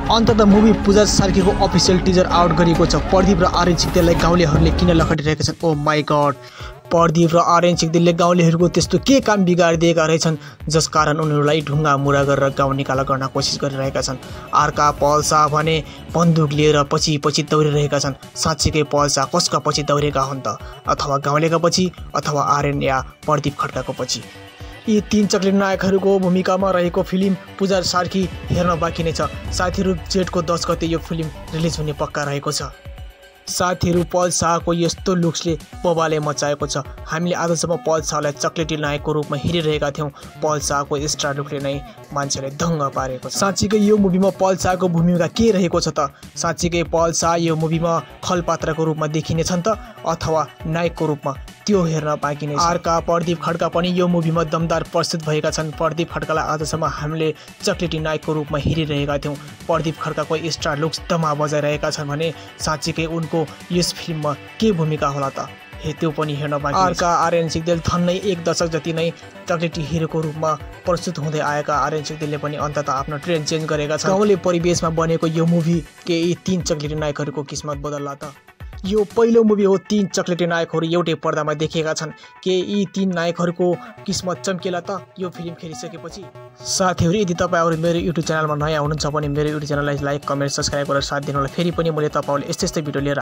अन्ततः मुभी पूजा सार्कीको official teaser out गरिएको छ। प्रदीप र आर्यन सिग्देललाई गाउँलेहरूले किन लखटिरहेका छन्? ओ माई गड, प्रदीप र आर्यन सिग्देलले गाउँलेहरूको त्यस्तो के काम बिगारिदिएका रहेछन् जसकारण उनीहरूलाई ढुङ्गा मुरा गरेर गाउँ निकाला गर्न कोसिस गरिरहेका छन्। अर्का पल्सा भने बन्दुक लिएर पछि पछि दौडिरहेका छन्। साँच्चीकै पल्सा कसका पछि दौडेका हुन् त? अथवा गाउँलेका पछि अथवा आर्यन या प्रदीप खड्काको पछि? यी तीन चक्लेट नायकहरूको भूमिकामा रहेको फिल्म पूजा सार्की हेर्न बाँकी नै छ। साथीहरू, जेठको 10 गते यो फिल्म रिलिज हुने पक्का रहेको छ। साथीहरू, पल शाहको यस्तो लुक्सले बवाले मचाएको छ। हामीले आजसम्म पल शाहलाई चक्लेटी नायकको रूपमा हेरिरहेका थियौँ। पल शाहको स्टार लुकले नै मान्छेले दङ्ग पारेको छ। साँच्चीकै यो मुभीमा पल शाहको भूमिका के रहेको छ त? साँच्चीकै पल शाह यो मुभीमा खलपात्रको रूपमा देखिनेछन् त अथवा नायकको रूपमा? त्यो हेर्न बाँकी नै छ। अर्का प्रदीप खड्का पनि यो मुभीमा दमदार प्रस्तुत भएका छन्। प्रदीप खड्कालाई आजसम्म हामीले चक्लेटी नायकको रूपमा हेरिरहेका थियौँ। प्रदीप खड्काको स्टार लुक्स दमा बजाइरहेका छन् भने साँच्चीकै उनको यस फिल्ममा के भूमिका होला त? त्यो पनि हेर्न बाँकी। अर्का आर्यन सिग्देल झन्नै 1 दशक जति नै चक्लेटी हिरोको रूपमा प्रस्तुत हुँदै आएका आर्यन सिग्देलले पनि अन्ततः आफ्नो ट्रेन्ड चेन्ज गरेका छन्। गाउँले परिवेशमा बनेको यो मुभी के यी 3 चक्लेटी नायकहरूको किस्मत बदल्ला त? यो पहिलो मुभी हो 3 चक्लेटी नायकहरू एउटै पर्दामा देखिएका छन्। के यी 3 नायकहरूको किस्मत चम्केला त यो फिल्म खेलिसकेपछि? साथीहरू, यदि तपाईँहरू मेरो युट्युब च्यानलमा नयाँ हुनुहुन्छ भने मेरो युट्युब च्यानललाई लाइक, कमेन्ट, सब्सक्राइब गरेर साथ दिनुहोला। फेरि पनि मैले तपाईँहरूले यस्तै भिडियो लिएर